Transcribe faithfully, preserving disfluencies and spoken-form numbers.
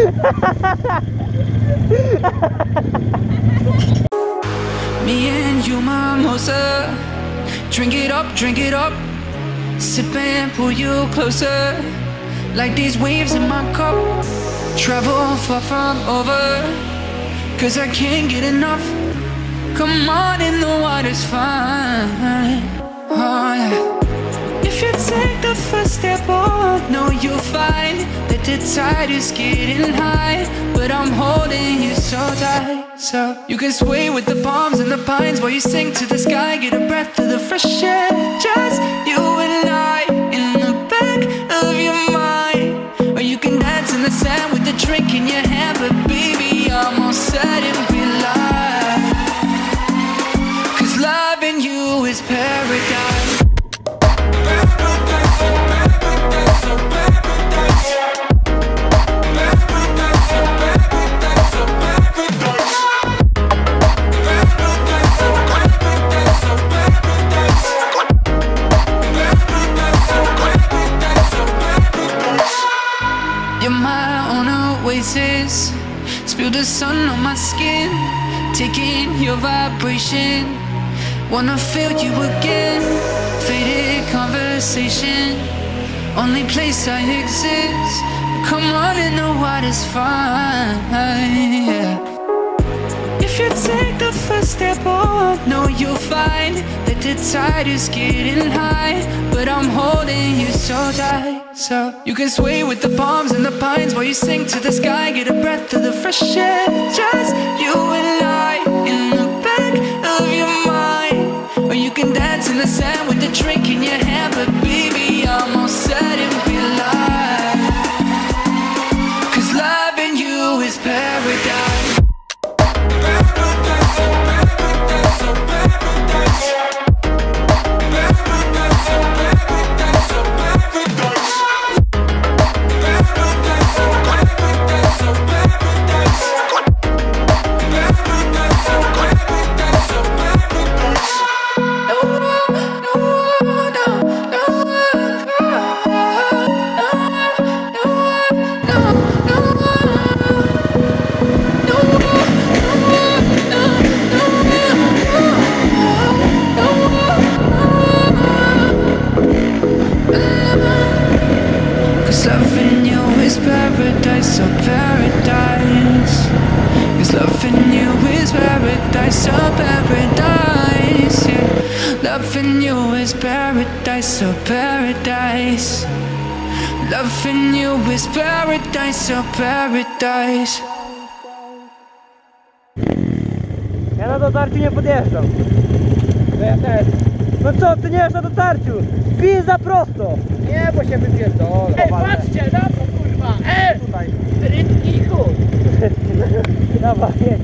Me and you, mimosa. Drink it up, drink it up. Sip and pull you closer. Like these waves in my cup. Travel far from over. Cause I can't get enough. Come on in, the water's fine. Oh yeah. If you take the first step, oh, no, you'll find that the tide is getting high. But I'm holding you so tight, so you can sway with the palms and the pines while you sing to the sky. Get a breath of the fresh air. Just you and I in the back of your mind. Or you can dance in the sand with the drink in your hand. But baby, I'm all set and we lie. Cause loving you is paradise. You're my own oasis. Spill the sun on my skin. Taking your vibration. Wanna feel you again. Faded conversation. Only place I exist. Come on and know what is fine, yeah. If you take the first step, oh, no, you'll find that the tide is getting high. But I'm holding you so tight, so you can sway with the palms and the pines while you sing to the sky. Get a breath of the fresh air. Just you and I in the back of your mind. Or you can dance in the sand with the drink in your hand. But baby, I'm all set and we lie. Cause loving you is paradise. Loving you is paradise, oh paradise. Cause loving you is paradise, oh paradise, yeah. Loving you is paradise, oh paradise. Loving you is paradise, oh paradise. Ja na dotarciu nie podjeżdżam. To ja też. No co, ty nie jesz na dotarciu? Bij za prosto. Nie, bo się wypierdolę. Ej, patrzcie, na to kurwa! Ej! Tutaj. Rytki chuj! Dawaj, jedź.